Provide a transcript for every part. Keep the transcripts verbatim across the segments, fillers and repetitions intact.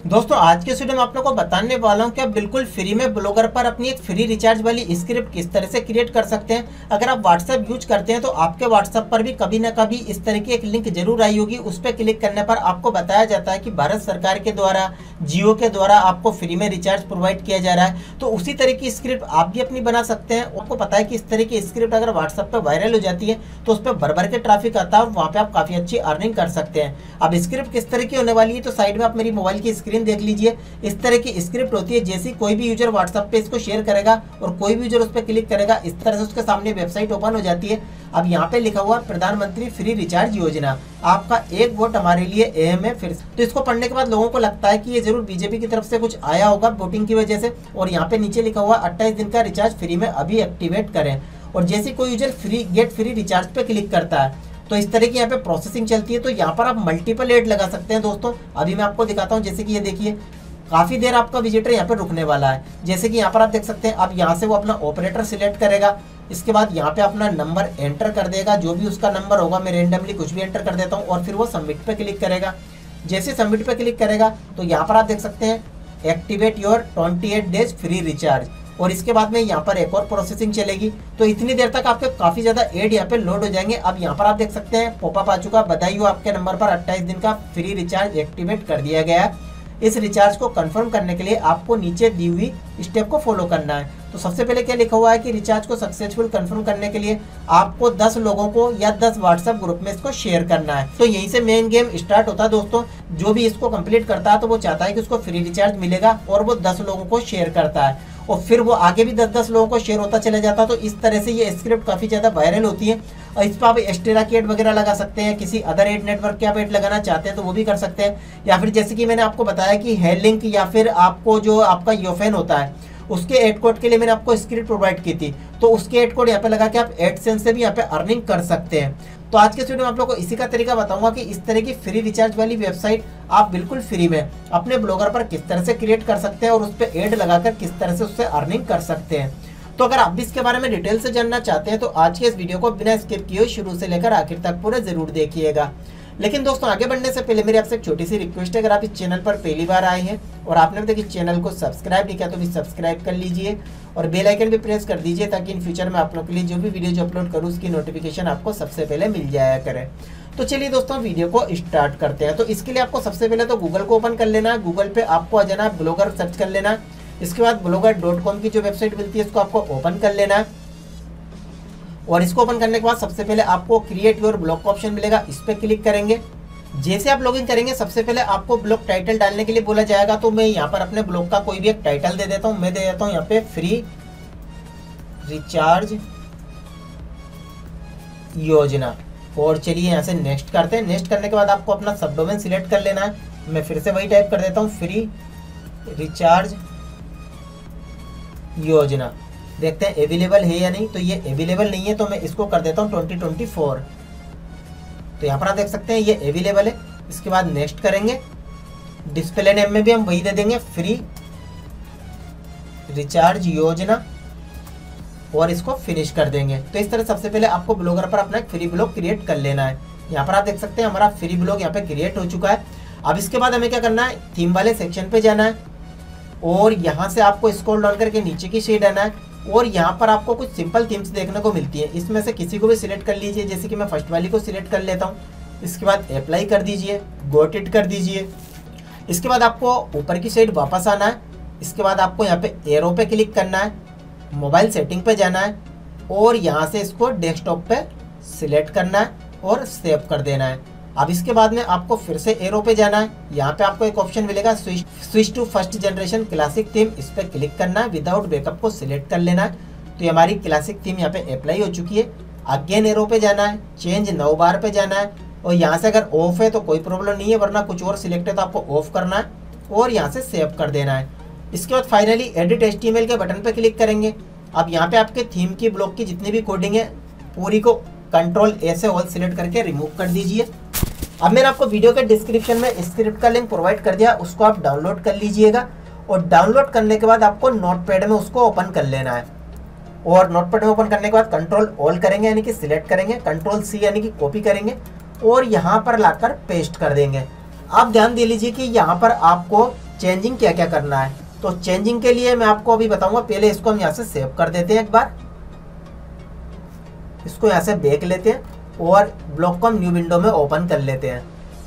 दोस्तों आज के वीडियो में आप लोगों को बताने वाला हूं कि आप बिल्कुल फ्री में ब्लॉगर पर अपनी एक फ्री रिचार्ज वाली स्क्रिप्ट किस तरह से क्रिएट कर सकते हैं। अगर आप व्हाट्सएप यूज करते हैं तो आपके व्हाट्सएप पर भी कभी ना कभी इस तरह की एक लिंक जरूर आई होगी। उस पर क्लिक करने पर आपको बताया जाता है कि भारत सरकार के द्वारा जियो के द्वारा आपको फ्री में रिचार्ज प्रोवाइड किया जा रहा है। तो उसी तरह की स्क्रिप्ट आप भी अपनी बना सकते हैं। आपको पता है कि इस तरह की स्क्रिप्ट अगर व्हाट्सएप पर वायरल हो जाती है तो उस पर भर भर के ट्रैफिक आता है और वहाँ पे आप काफी अच्छी अर्निंग कर सकते हैं। अब स्क्रिप्ट किस तरह की होने वाली है तो साइड में आप मेरी मोबाइल की स्क्रीन देख लीजिए। इस तरह की स्क्रिप्ट होती है, जैसे कोई भी यूजर व्हाट्सएप पे इसको शेयर करेगा और कोई भी यूजर उस पर क्लिक करेगा इस तरह से उसके सामने वेबसाइट ओपन हो जाती है। अब यहाँ पे लिखा हुआ प्रधानमंत्री फ्री रिचार्ज योजना, आपका एक वोट हमारे लिए अहम है। फिर तो इसको पढ़ने के बाद लोगों को लगता है कि ये जरूर बीजेपी की तरफ से कुछ आया होगा वोटिंग की वजह से। और यहाँ पे नीचे लिखा हुआ अट्ठाईस दिन का रिचार्ज फ्री में अभी एक्टिवेट करें। और जैसे कोई user free get free recharge पे क्लिक करता है तो इस तरह की यहाँ पे प्रोसेसिंग चलती है। तो यहाँ पर आप मल्टीपल एड लगा सकते हैं दोस्तों। अभी मैं आपको दिखाता हूँ, जैसे कि ये देखिए काफी देर आपका विजिटर यहाँ पे रुकने वाला है। जैसे कि यहाँ पर आप देख सकते हैं, अब यहाँ से वो अपना ऑपरेटर सिलेक्ट करेगा। इसके बाद यहाँ पे अपना नंबर एंटर कर देगा, जो भी उसका नंबर होगा, मैं रेंडमली कुछ भी एंटर कर देता हूँ और फिर वो सबमिट पे क्लिक करेगा। जैसे सबमिट पे क्लिक करेगा तो यहाँ पर आप देख सकते हैं activate your twenty eight days free recharge. और इसके बाद में यहाँ पर एक और प्रोसेसिंग चलेगी। तो इतनी देर तक आपके काफी ज्यादा एड यहाँ पे लोड हो जाएंगे। अब यहाँ पर आप देख सकते हैं पॉपअप आ चुका, बधाई हो आपके नंबर पर अट्ठाईस दिन का फ्री रिचार्ज एक्टिवेट कर दिया गया है। इस रिचार्ज को कंफर्म करने के लिए आपको नीचे दी हुई स्टेप को फॉलो करना है। तो सबसे पहले क्या लिखा हुआ है कि रिचार्ज को सक्सेसफुल कंफर्म करने के लिए आपको दस लोगों को या दस व्हाट्सएप ग्रुप में इसको शेयर करना है। तो यहीं से मेन गेम स्टार्ट होता है दोस्तों। जो भी इसको कंप्लीट करता है तो वो चाहता है कि उसको फ्री रिचार्ज मिलेगा और वो दस लोगों को शेयर करता है और फिर वो आगे भी दस दस लोगों को शेयर होता चला जाता है। तो इस तरह से ये स्क्रिप्ट काफी ज्यादा वायरल होती है। और इस पर आप एक्स्ट्रा की एड वगैरह लगा सकते हैं, किसी अदर एड नेटवर्क के आप एड लगाना चाहते हैं तो वो भी कर सकते हैं। या फिर जैसे कि मैंने आपको बताया कि है लिंक या फिर आपको जो आपका योफेन होता है उसके एड कोड के लिए मैंने आपको स्क्रिप्ट प्रोवाइड की थी, तो उसके एड कोड यहाँ पे लगा के आप एडसेंस से भी यहाँ पे अर्निंग कर सकते हैं। तो आज के वीडियो में आप लोगों को इसी का तरीका बताऊंगा कि इस तरह की फ्री रिचार्ज वाली वेबसाइट आप बिल्कुल फ्री में अपने ब्लॉगर पर किस तरह से क्रिएट कर सकते हैं और उस पर एड लगाकर किस तरह से उससे अर्निंग कर सकते हैं। तो अगर आप भी इसके बारे में डिटेल से जानना चाहते हैं तो आज के इस वीडियो को बिना स्किप किए शुरू से लेकर आखिर तक पूरा जरूर देखिएगा। लेकिन दोस्तों आगे बढ़ने से पहले मेरी आपसे एक छोटी सी रिक्वेस्ट है, अगर आप इस चैनल पर पहली बार आए हैं और आपने अभी तक इस चैनल को सब्सक्राइब नहीं किया तो भी सब्सक्राइब कर लीजिए और बेल आइकन भी प्रेस कर दीजिए ताकि इन फ्यूचर में आप लोग के लिए जो भी वीडियो जो अपलोड करूँ उसकी नोटिफिकेशन आपको सबसे पहले मिल जाया करे। तो चलिए दोस्तों वीडियो को स्टार्ट करते हैं। तो इसके लिए आपको सबसे पहले तो गूगल को ओपन कर लेना है। गूगल पे आपको आ जाना है, ब्लॉगर सर्च कर लेना है। इसके बाद ब्लॉगर डॉट कॉम की जो वेबसाइट मिलती है इसको आपको ओपन कर लेना है। और इसको ओपन करने के बाद सबसे पहले आपको क्रिएट योर ब्लॉग का ऑप्शन मिलेगा, इस पर क्लिक करेंगे। जैसे आप लॉगिन करेंगे सबसे पहले आपको ब्लॉग टाइटल डालने के लिए बोला जाएगा। तो मैं यहाँ पर अपने ब्लॉग का कोई भी एक टाइटल दे देता हूँ। मैं दे देता हूँ यहाँ पे फ्री रिचार्ज योजना। और चलिए यहाँ से नेक्स्ट करते हैं। नेक्स्ट करने के बाद आपको अपना सब डोमेन सिलेक्ट कर लेना है। मैं फिर से वही टाइप कर देता हूँ, फ्री रिचार्ज योजना। देखते हैं अवेलेबल है या नहीं। तो ये अवेलेबल नहीं है तो मैं इसको कर देता हूँ ट्वेंटी ट्वेंटी फोर। तो यहाँ पर आप देख सकते हैं ये अवेलेबल है। इसके बाद नेक्स्ट करेंगे। डिस्प्ले नेम में भी हम वही दे देंगे, फ्री रिचार्ज योजना, और इसको फिनिश कर देंगे। तो इस तरह सबसे पहले आपको ब्लॉगर पर अपना एक फ्री ब्लॉग क्रिएट कर लेना है। यहाँ पर आप देख सकते हैं हमारा फ्री ब्लॉग यहाँ पे क्रिएट हो चुका है। अब इसके बाद हमें क्या करना है, थीम वाले सेक्शन पे जाना है और यहाँ से आपको स्क्रॉल डाउन करके नीचे की साइड आना है। और यहाँ पर आपको कुछ सिंपल थीम्स देखने को मिलती है, इसमें से किसी को भी सिलेक्ट कर लीजिए। जैसे कि मैं फर्स्ट वाली को सिलेक्ट कर लेता हूँ। इसके बाद अप्लाई कर दीजिए, गोट इट कर दीजिए। इसके बाद आपको ऊपर की साइड वापस आना है। इसके बाद आपको यहाँ पे एरो पे क्लिक करना है, मोबाइल सेटिंग पे जाना है और यहाँ से इसको डेस्कटॉप पे सिलेक्ट करना है और सेव कर देना है। अब इसके बाद में आपको फिर से एरो पे जाना है। यहाँ पे आपको एक ऑप्शन मिलेगा switch switch to first generation classic theme, इस पे क्लिक करना है। विदाउट बैकअप को सिलेक्ट कर लेना है। तो ये हमारी क्लासिक थीम यहाँ पे अप्लाई हो चुकी है। अगेन एरो पे जाना है, चेंज नाउ बार पे जाना है और यहाँ से अगर ऑफ है तो कोई प्रॉब्लम नहीं है, वरना कुछ और सिलेक्ट है तो आपको ऑफ करना है और यहाँ से सेव कर देना है। इसके बाद फाइनली एडिट एचटीएमएल के बटन पे क्लिक करेंगे। अब यहाँ पे आपके थीम की ब्लॉक की जितनी भी कोडिंग है पूरी को कंट्रोल ए से ऑल सिलेक्ट करके रिमूव कर दीजिए। अब मैंने आपको वीडियो के डिस्क्रिप्शन में स्क्रिप्ट का लिंक प्रोवाइड कर दिया, उसको आप डाउनलोड कर लीजिएगा। और डाउनलोड करने के बाद आपको नोटपैड में उसको ओपन कर लेना है। और नोटपैड में ओपन करने के बाद कंट्रोल ऑल करेंगे यानी कि सिलेक्ट करेंगे, कंट्रोल सी यानी कि कॉपी करेंगे और यहाँ पर लाकर पेस्ट कर देंगे। आप ध्यान दे लीजिए कि यहाँ पर आपको चेंजिंग क्या क्या करना है। तो चेंजिंग के लिए मैं आपको अभी बताऊंगा, पहले इसको हम यहाँ से सेव कर देते हैं। एक बार इसको यहाँ से देख लेते हैं और ब्लॉक को हम न्यू विंडो में ओपन कर लेते हैं।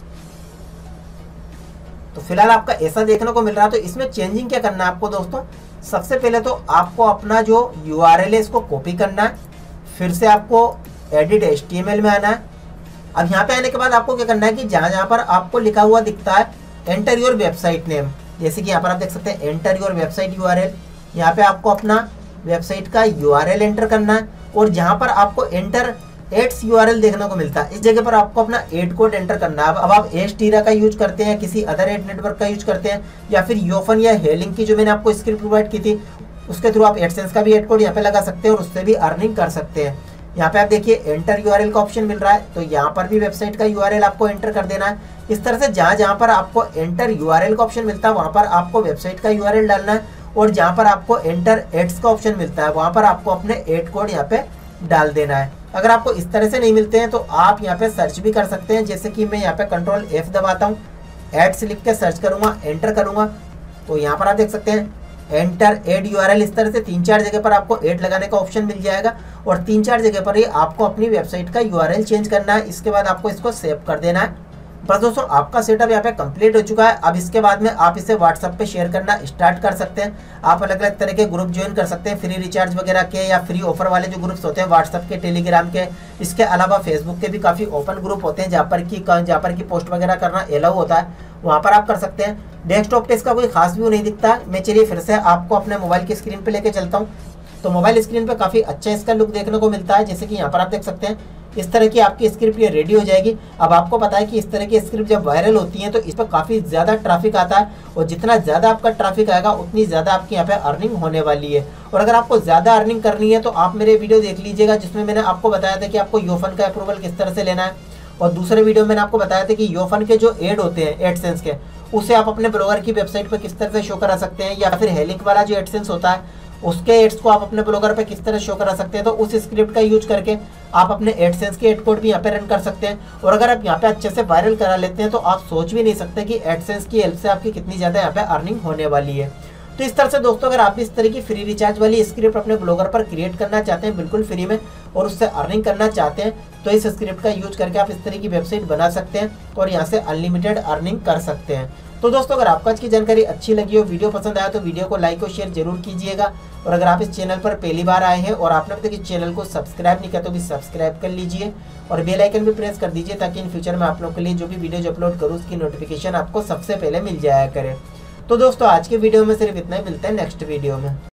तो फिलहाल आपका ऐसा देखने को मिल रहा है। तो इसमें चेंजिंग क्या करना है आपको दोस्तों, सबसे पहले तो आपको अपना जो यूआरएल है इसको कॉपी करना है, फिर से आपको एडिट एचटीएमएल में आना है। अब यहाँ पे आने के बाद आपको क्या करना है कि जहाँ जहाँ पर आपको लिखा हुआ दिखता है एंटर योर वेबसाइट नेम, जैसे कि यहाँ पर आप देख सकते हैं एंटर योर वेबसाइट यूआरएल, यहाँ पे आपको अपना वेबसाइट का यूआरएल एंटर करना है। और जहाँ पर आपको एंटर एड्स यूआरएल देखने को मिलता है, इस जगह पर आपको अपना एड कोड एंटर करना है। अब आप एच टीरा का यूज करते हैं, किसी अदर एड नेटवर्क का यूज करते हैं, या फिर योफन या हेलिंग की जो मैंने आपको स्क्रिप्ट प्रोवाइड की थी उसके थ्रू आप एडसेंस का भी एड कोड यहाँ पे लगा सकते हैं और उससे भी अर्निंग कर सकते हैं। यहाँ पे आप देखिए एंटर यूआरएल का ऑप्शन मिल रहा है, तो यहाँ पर भी वेबसाइट का यूआरएल आपको एंटर कर देना है। इस तरह से जहाँ जहाँ पर आपको एंटर यूआरएल का ऑप्शन मिलता है वहाँ पर आपको वेबसाइट का यूआरएल डालना है, और जहाँ पर आपको एंटर एड्स का ऑप्शन मिलता है वहाँ पर आपको अपने एड कोड यहाँ पे डाल देना है। अगर आपको इस तरह से नहीं मिलते हैं तो आप यहाँ पे सर्च भी कर सकते हैं, जैसे कि मैं यहाँ पे कंट्रोल एफ दबाता हूँ, एड्स लिख के सर्च करूँगा, एंटर करूँगा, तो यहाँ पर आप देख सकते हैं एंटर एड यूआरएल। इस तरह से तीन चार जगह पर आपको एड लगाने का ऑप्शन मिल जाएगा, और तीन चार जगह पर ही आपको अपनी वेबसाइट का यूआरएल चेंज करना है। इसके बाद आपको इसको सेव कर देना है। बस दोस्तों आपका सेटअप यहाँ पे कंप्लीट हो चुका है। अब इसके बाद में आप इसे व्हाट्सएप पे शेयर करना स्टार्ट कर सकते हैं। आप अलग अलग तरह के ग्रुप ज्वाइन कर सकते हैं, फ्री रिचार्ज वगैरह के या फ्री ऑफर वाले जो ग्रुप्स होते हैं व्हाट्सएप के, टेलीग्राम के। इसके अलावा फेसबुक के भी काफ़ी ओपन ग्रुप होते हैं जहाँ पर की जहाँ पर की पोस्ट वगैरह करना अलाउ होता है, वहाँ पर आप कर सकते हैं। डेस्कटॉप पे इसका कोई खास व्यू नहीं दिखता। मैं चलिए फिर से आपको अपने मोबाइल की स्क्रीन पर लेके चलता हूँ। तो मोबाइल स्क्रीन पर काफ़ी अच्छा इसका लुक देखने को मिलता है, जैसे कि यहाँ पर आप देख सकते हैं इस तरह की आपकी स्क्रिप्ट ये रेडी हो जाएगी। अब आपको पता है कि इस तरह की स्क्रिप्ट जब वायरल होती है तो इस पर काफ़ी ज़्यादा ट्रैफिक आता है, और जितना ज़्यादा आपका ट्रैफिक आएगा उतनी ज़्यादा आपकी यहाँ पे अर्निंग होने वाली है। और अगर आपको ज़्यादा अर्निंग करनी है तो आप मेरे वीडियो देख लीजिएगा, जिसमें मैंने आपको बताया था कि आपको योफन का अप्रूवल किस तरह से लेना है, और दूसरे वीडियो में मैंने आपको बताया था कि योफन के जो एड होते हैं एडसेंस के, उसे आप अपने ब्लॉगर की वेबसाइट पर किस तरह से शो करा सकते हैं, या फिर हेलिंक वाला जो एडसेंस होता है उसके एड्स को आप अपने ब्लॉगर पे किस तरह शो करा सकते हैं। तो उस स्क्रिप्ट का यूज करके आप अपने एडसेंस के एड कोड भी यहाँ पे रन कर सकते हैं। और अगर आप यहाँ पे अच्छे से वायरल करा लेते हैं तो आप सोच भी नहीं सकते कि एडसेंस की हेल्प से आपकी कितनी ज़्यादा यहाँ पे अर्निंग होने वाली है। तो इस तरह से दोस्तों अगर आप इस तरह की फ्री रिचार्ज वाली स्क्रिप्ट अपने ब्लॉगर पर क्रिएट करना चाहते हैं बिल्कुल फ्री में, और उससे अर्निंग करना चाहते हैं, तो इस स्क्रिप्ट का यूज करके आप इस तरह की वेबसाइट बना सकते हैं और यहाँ से अनलिमिटेड अर्निंग कर सकते हैं। तो दोस्तों अगर आपको आज की जानकारी अच्छी लगी हो, वीडियो पसंद आया तो वीडियो को लाइक और शेयर जरूर कीजिएगा। और अगर आप इस चैनल पर पहली बार आए हैं और आपने अभी तक इस चैनल को सब्सक्राइब नहीं किया तो भी सब्सक्राइब कर लीजिए, और बेल आइकन भी प्रेस कर दीजिए, ताकि इन फ्यूचर में आप लोग के लिए जो भी वीडियोज अपलोड करूँ उसकी नोटिफिकेशन आपको सबसे पहले मिल जाया करे। तो दोस्तों आज के वीडियो में सिर्फ इतना ही, मिलता है नेक्स्ट वीडियो में।